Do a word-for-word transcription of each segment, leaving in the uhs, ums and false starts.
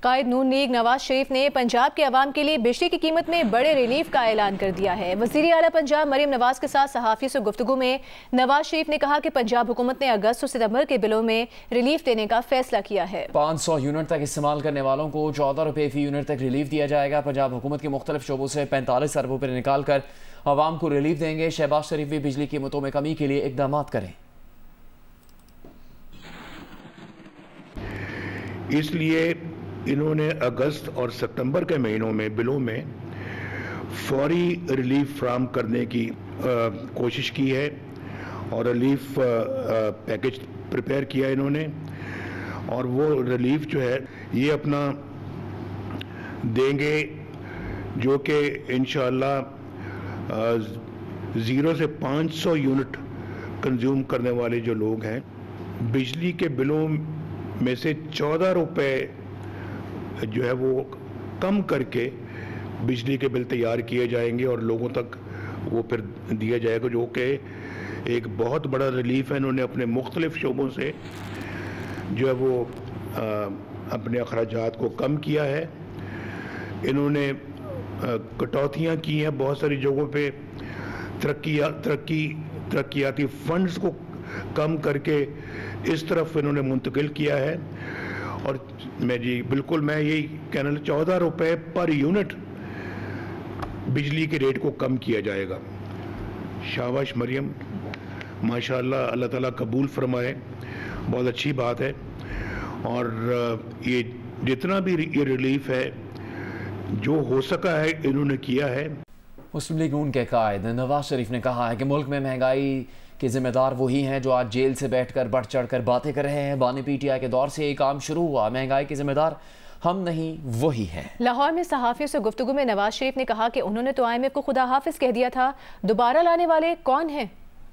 कायद नून league Nawaz Sharif ने पंजाब के अवाम के लिए बिजली की कीमत में बड़े रिलीफ का ऐलान कर दिया है। वज़ीर आला पंजाब मरीम नवाज के साथ सहाफ़ियों से गुफ्तगू में नवाज शरीफ ने कहा कि पंजाब हुकूमत ने अगस्त और सितंबर के बिलों में रिलीफ देने का फैसला किया है। पाँच सौ यूनिट तक इस्तेमाल करने वालों को चौदह रुपये फी यूनिट तक रिलीफ दिया जाएगा। पंजाब हुकूमत के मुख्तलिफ शोबों से पैंतालीस अरब रुपये निकाल कर अवाम को रिलीफ देंगे। शहबाज शरीफ भी बिजली कीमतों में कमी के लिए इकदाम करें। इसलिए इन्होंने अगस्त और सितंबर के महीनों में बिलों में फौरी रिलीफ फ्राहम करने की आ, कोशिश की है और रिलीफ आ, आ, पैकेज प्रिपेयर किया इन्होंने, और वो रिलीफ जो है ये अपना देंगे जो कि इंशाअल्लाह ज़ीरो से पाँच सौ यूनिट कंज्यूम करने वाले जो लोग हैं, बिजली के बिलों में से चौदह रुपये जो है वो कम करके बिजली के बिल तैयार किए जाएंगे और लोगों तक वो फिर दिया जाएगा, जो कि एक बहुत बड़ा रिलीफ है। इन्होंने अपने मुख्तलिफ शोबों से जो है वो आ, अपने अखराजात को कम किया है। इन्होंने कटौतियाँ की हैं बहुत सारी जगहों पे, तरक्की तरक्की तरक्याती फंड्स को कम करके इस तरफ इन्होंने मुंतकिल किया है। और मैं जी बिल्कुल मैं यही कहना, चौदह रुपये पर यूनिट बिजली के रेट को कम किया जाएगा। शाबाश मरियम, माशाअल्लाह, अल्लाह ताला कबूल फरमाए, बहुत अच्छी बात है। और ये जितना भी ये रिलीफ है जो हो सका है इन्होंने किया है। मुस्लिम लीग नून के कायद नवाज शरीफ ने कहा है कि मुल्क में महंगाई के जिम्मेदार वही हैं जो आज जेल से बैठकर बढ़ चढ़ कर बातें कर रहे हैं। बानी पीटीआई के दौर से ये काम शुरू हुआ, महंगाई के जिम्मेदार हम नहीं वही हैं। लाहौर में सहाफ़ियों से गुफ्तगू में नवाज शरीफ ने कहा कि उन्होंने तो आई एम एफ को खुदा हाफिज कह दिया था, दोबारा लाने वाले कौन हैं?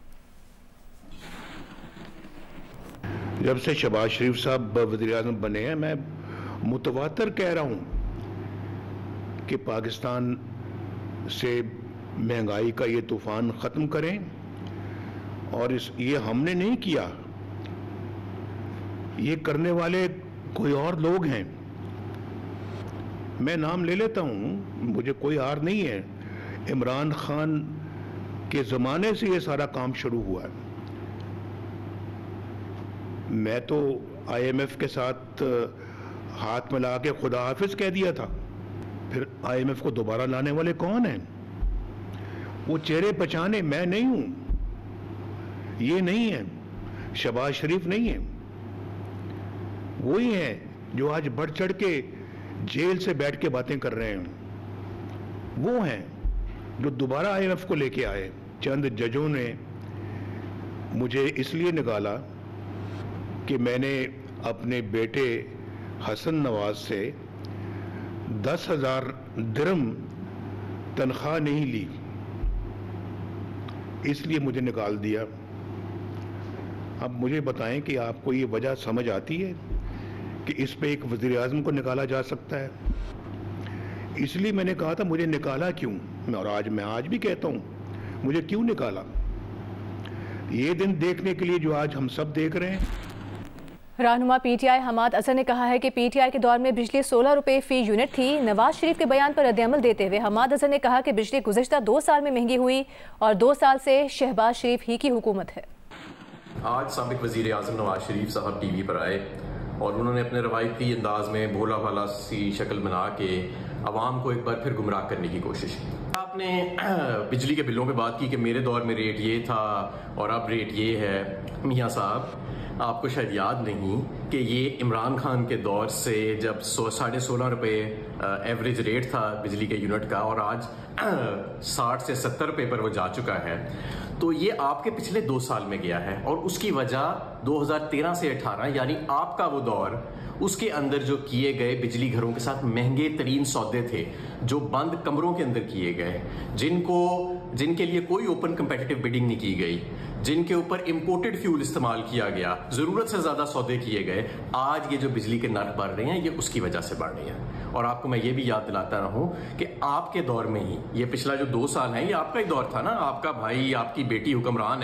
जब से शहबाज शरीफ साहब वज़ीर आज़म बने हैं, मैं मुतवातर कह रहा हूँ कि पाकिस्तान से महंगाई का ये तूफान ख़त्म करें, और इस ये हमने नहीं किया, ये करने वाले कोई और लोग हैं। मैं नाम ले लेता हूँ, मुझे कोई हार नहीं है। इमरान खान के ज़माने से ये सारा काम शुरू हुआ है। मैं तो आई एम एफ के साथ हाथ मिला के खुदा हाफिज कह दिया था। फिर आई एम एफ को दोबारा लाने वाले कौन हैं? वो चेहरे पहचाने मैं नहीं हूं, ये नहीं है, शहबाज शरीफ नहीं है, वही हैं जो आज बढ़ चढ़ के जेल से बैठ के बातें कर रहे हैं। वो हैं जो दोबारा आई एम एफ को लेके आए। चंद जजों ने मुझे इसलिए निकाला कि मैंने अपने बेटे हसन नवाज से दस हजार दिरहम तनख्वाह नहीं ली, इसलिए मुझे निकाल दिया। अब मुझे बताएं कि आपको ये वजह समझ आती है कि इस पे एक वज़ीर आज़म को निकाला जा सकता है? इसलिए मैंने कहा था मुझे निकाला क्यों, और आज मैं आज भी कहता हूँ मुझे क्यों निकाला। ये दिन देखने के लिए जो आज हम सब देख रहे हैं। रहनुमा पीटीआई हमाद अजहर ने कहा है कि पीटीआई के दौर में बिजली सोलह रुपये फी यूनिट थी। नवाज शरीफ के बयान पर रद्द-ए-अमल देते हुए हमाद अजहर ने कहा कि बिजली गुज़श्ता दो साल में महंगी हुई और दो साल से शहबाज शरीफ ही की हुकूमत है। आज साबिक वज़ीर आज़म नवाज शरीफ साहब टीवी पर आए और उन्होंने अपने रवायती अंदाज में भोला भाला सी शक्ल बना के आवाम को एक बार फिर गुमराह करने की कोशिश की। आपने बिजली के बिलों पे बात की कि मेरे दौर में रेट ये था और अब रेट ये है। मियाँ साहब, आपको शायद याद नहीं कि ये इमरान खान के दौर से जब सौ साढ़े सोलह रुपये एवरेज रेट था बिजली के यूनिट का, और आज साठ से सत्तर रुपये पर वो जा चुका है, तो ये आपके पिछले दो साल में गया है। और उसकी वजह दो हज़ार तेरह से अठारह यानी आपका वो दौर, उसके अंदर जो किए गए बिजली घरों के साथ महंगे तरीन सौदे थे जो बंद कमरों के अंदर किए गए, जिनको जिनके लिए कोई ओपन कंपेटिटिव बिडिंग नहीं की गई, जिनके ऊपर इंपोर्टेड फ्यूल इस्तेमाल किया गया, जरूरत से ज्यादा सौदे किए गए, आज ये जो बिजली के नर्ख बढ़ रहे हैं ये उसकी वजह से बढ़ रहे हैं। और आपको मैं ये भी याद दिलाता रहूं कि आपके दौर में ही, ये पिछला जो दो साल है ये आपका ही दौर था ना, आपका भाई आपकी बेटी हुक्मरान है,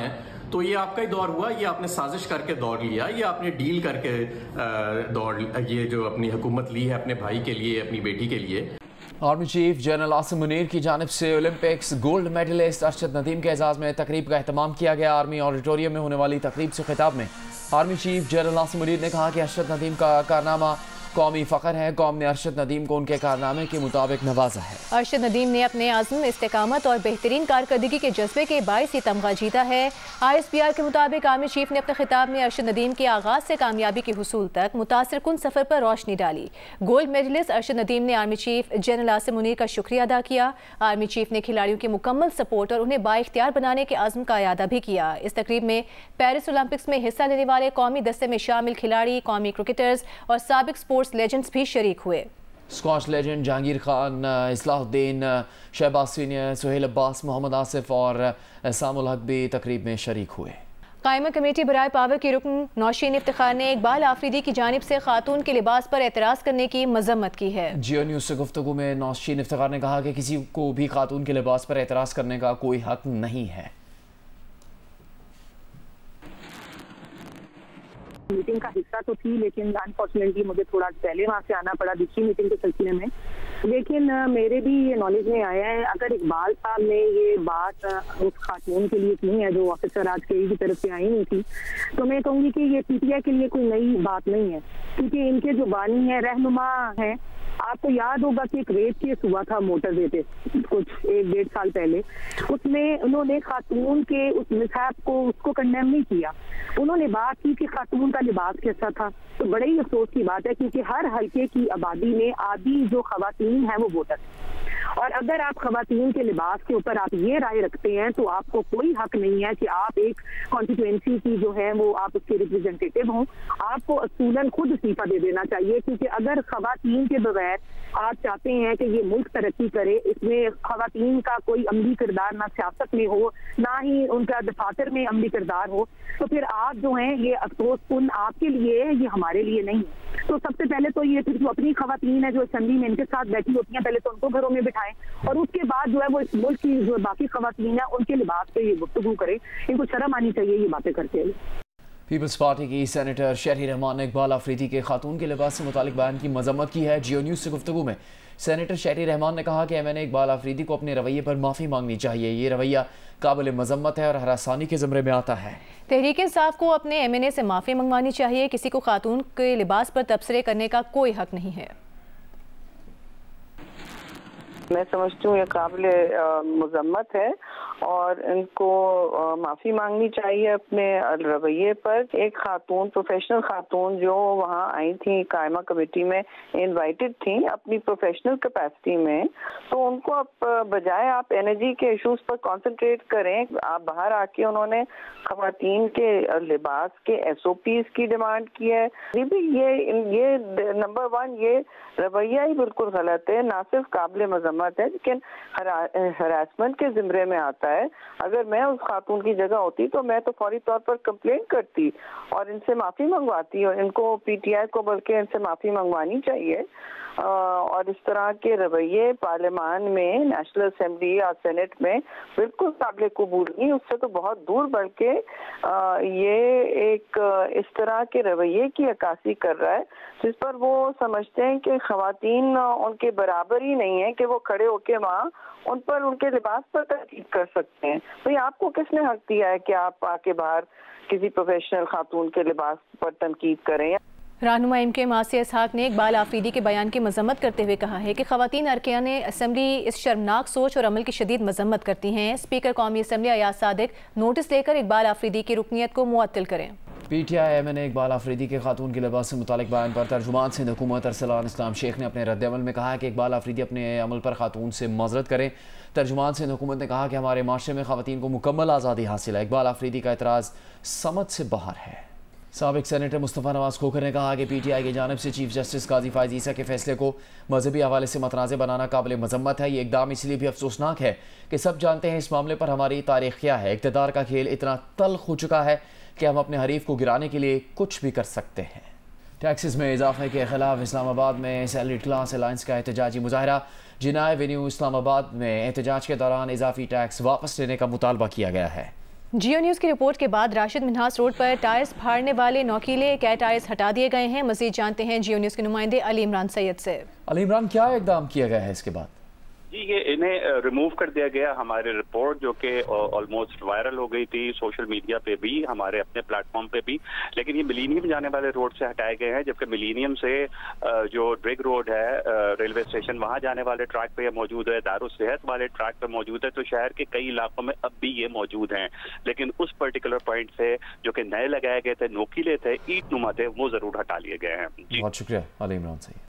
तो ये आपका ही दौर हुआ, ये आपने साजिश करके दौड़ लिया, ये आपने डील करके दौड़ ये जो अपनी हुकूमत ली है अपने भाई के लिए, अपनी बेटी के लिए। Army chief general Asim Munir की जानिब से Olympics gold medallist Arshad Nadeem के एजाज़ में तकरीब का एहतमाम किया गया। आर्मी ऑडिटोरियम में होने वाली तकरीब से खिताब में army chief general Asim Munir ने कहा कि अरशद नदीम का कारनामा कौमी फ़ख्र है। कौम ने अरशद नदीम को उनके कारनामे के मुताबिक नवाजा है। अरशद नदीम ने अपने आज़म, इस्तेकामत और बेहतरीन कारकर्दगी के जज्बे के बाइस ये तमगा जीता है। आई एस पी आर के मुताबिक आर्मी चीफ ने अपने खिताब में अरशद नदीम के आगाज़ से कामयाबी के हुसूल तक मुतासिर कुन सफ़र पर रोशनी डाली। गोल्ड मेडलिस्ट अरशद नदीम ने army chief general Asim Munir का शुक्रिया अदा किया। आर्मी चीफ ने खिलाड़ियों की मुकम्मल सपोर्ट और उन्हें बाइख्तियार बनाने के आज़म का यादा भी किया। इस तकरीब में पेरिस ओलंपिक्स में हिस्सा लेने वाले कौमी दस्ते में शामिल खिलाड़ी, कौमी क्रिकेटर्स और साबिक स्पोर्ट्स लेजेंड्स भी शरीक हुए। Squash legend Jahangir Khan, Islahuddin, Shahbaz senior, Suhail Abbas, Mohammad Asif और सामुल हक भी तकरीब में शरीक हुए। कायमा कमेटी बराए पावर की रुकन नौशीन इफ्तिखार ने इकबाल आफरीदी की जानिब से खातून के लिबास पर एतराज़ करने की मजम्मत की है। जियो न्यूज़ से गुफ्तगू में नौशीन इफ्तिखार ने कहा कि किसी को भी खातून के लिबास पर एतराज़ करने का कोई हक नहीं है। मीटिंग का हिस्सा तो थी, लेकिन अनफॉर्चुनेटली मुझे थोड़ा पहले वहाँ से आना पड़ा दूसरी मीटिंग के सिलसिले में। लेकिन मेरे भी ये नॉलेज में आया है, अगर इकबाल साहब ने ये बात उस खातून के लिए की है जो ऑफिसर आज के की तरफ से आई नहीं थी, तो मैं कहूँगी कि ये पीटीआई के लिए कोई नई बात नहीं है, क्योंकि इनके जो बानी है, रहनुमा है। आपको याद होगा कि एक रेप केस हुआ था मोटरवे पे कुछ एक डेढ़ साल पहले, उसमें उन्होंने खातून के उस मिसहैप को उसको कंडेम नहीं किया। उन्होंने बात की कि खातून का लिबास कैसा था। तो बड़े ही अफसोस की बात है, क्योंकि हर हल्के की आबादी में आधी जो खवातीन है वो वोटर, और अगर आप खवातीन के लिबास के ऊपर आप ये राय रखते हैं तो आपको कोई हक नहीं है कि आप एक कॉन्स्टिट्यूएंसी की जो है वो आप उसके रिप्रेजेंटेटिव हों। आपको असूलन खुद इस्तीफा दे देना चाहिए, क्योंकि अगर खवातीन के बगैर आप चाहते हैं कि ये मुल्क तरक्की करे, इसमें खवातीन का कोई अमली किरदार ना सियासत में हो, ना ही उनका दफातर में अमली किरदार हो, तो फिर आप जो हैं ये अफसोस कुन आपके लिए है, ये हमारे लिए नहीं है। तो सबसे पहले तो ये फिर जो अपनी खवातीन है जो असेंबली में इनके साथ बैठी होती हैं, पहले तो उनको घरों में बिठाएं, और उसके बाद जो है वो इस मुल्क की जो बाकी खवातीन है उनके लिबास पे ये गुफ्तगू करें। इनको शर्म आनी चाहिए ये बातें करते हुए। पीपल्स पार्टी की सेनेटर शहरी रहमान ने इकबाल आफरीदी के खातून के लिबास से मुतालिक बयान की मजम्मत की है। जियो न्यूज़ से गुफ्तगू में सेनेटर शहरी रहमान ने कहा कि M N A Iqbal Afridi को अपने रवैये पर माफ़ी मांगनी चाहिए। ये रवैया काबिल मजम्मत है और हरासानी के ज़मरे में आता है। तहरीक इंसाफ को अपने एम एन ए से माफ़ी मंगवानी चाहिए। किसी को खातून के लिबास पर तबसरे करने का कोई हक नहीं है। मैं समझती हूँ ये काबिल मजम्मत है और इनको माफ़ी मांगनी चाहिए अपने रवैये पर। एक खातून, प्रोफेशनल खातून जो वहाँ आई थी, कायमा कमेटी में इनवाइटेड थी अपनी प्रोफेशनल कैपेसिटी में, तो उनको आप बजाय आप एनर्जी के इश्यूज पर कंसंट्रेट करें। आप बाहर आके उन्होंने खवातीन के लिबास के एस ओ पीज की डिमांड की है। ये ये नंबर वन ये रवैया ही बिल्कुल गलत है, ना सिर्फ काबिल मजम्मत है लेकिन हरासमेंट के जिम्मे में आता है। अगर मैं उस खातून की जगह होती तो मैं तो फौरी तौर पर कंप्लेंट करती और इनसे माफ़ी मंगवाती, और इनको पीटीआई को बल्कि इनसे माफ़ी मंगवानी चाहिए। और इस तरह के रवैये पार्लियामान में, नेशनल असेंबली या सेनेट में बिल्कुल काबिल कबूल नहीं, उससे तो बहुत दूर, बल्कि ये एक इस तरह के रवैये की अक्कासी कर रहा है जिस पर वो समझते हैं कि खवातीन उनके बराबर ही नहीं है कि वो खड़े होके वहाँ उन पर उनके लिबास पर तहकीक कर सकते हैं। तो ये आपको किसने हक दिया है कि आप आके बाहर किसी प्रोफेशनल खातून के लिबास पर तनकीद करें? रहनुमा एम के मासिया इसहाक ने इकबाल आफरीदी के बयान की मजम्मत करते हुए कहा है कि खवातीन अरकान असम्बली इस शर्मनाक सोच और अमल की शदीद मजम्मत करती हैं। स्पीकर कौमी असम्बली अयाज सादिक नोटिस लेकर इकबाल आफरीदी की रुकनीत को मुअत्तल करें। पी टी आई एम ने इकबाल आफरीदी के खातून के लिबास से मुतालिक बयान पर तर्जुमान सिंध हुकूमत अरसलान इस्लाम शेख ने अपने रद्द-ए-अमल में कहा है कि इकबाल आफरीदी अपने अमल पर खातून से माजरत करें। तर्जुमान सिंध हुकूमत ने कहा कि हमारे माशरे में खवातीन को मुकम्मल आज़ादी हासिल है। इकबाल आफरीदी का एतराज़ समझ से बाहर है। साबिक सेनेटर मुस्तफ़ा नवाज खोखर ने कहा कि पी टी आई की जानिब से चीफ जस्टिस काजी फायज़ ईसा के फैसले को मजहबी हवाले से मतनाज़ बनाना काबिल मजम्मत है। ये इकदाम इसलिए भी अफसोसनाक है कि सब जानते हैं इस मामले पर हमारी तारीख क्या है। इक़्तिदार का खेल इतना तल्ख हो चुका है कि हम अपने हरीफ को गिराने के लिए कुछ भी कर सकते हैं। टैक्सेस में इजाफे के खिलाफ इस्लामाबाद में सैलरी क्लास अलायंस का एहतजाजी मुजाहरा। जिना एवेन्यू इस्लामाबाद में एहतजाज के दौरान इजाफी टैक्स वापस लेने का मुतालबा किया गया है। जियो न्यूज़ की रिपोर्ट के बाद राशिद मिन्हास रोड पर टायर्स फाड़ने वाले नौकीले कै टायर्स हटा दिए गए हैं। मजीद जानते हैं जियो न्यूज़ के नुमाइंदे अली इमरान सैयद से। अली इमरान, क्या इकदाम किया गया है इसके बाद? जी, ये इन्हें रिमूव कर दिया गया। हमारी रिपोर्ट जो कि ऑलमोस्ट वायरल हो गई थी सोशल मीडिया पे भी, हमारे अपने प्लेटफॉर्म पे भी, लेकिन ये मिलीनियम जाने वाले रोड से हटाए गए हैं, जबकि मिलीनियम से जो ड्रिग रोड है रेलवे स्टेशन वहां जाने वाले ट्रैक पे मौजूद है, दारुस्सेहत वाले ट्रैक पे मौजूद है। तो शहर के कई इलाकों में अब भी ये मौजूद हैं, लेकिन उस पर्टिकुलर पॉइंट से जो कि नए लगाए गए थे, नोकीले थे, ईंट नुमा थे, वो जरूर हटा लिए गए हैं। बहुत शुक्रिया अली इमरान से।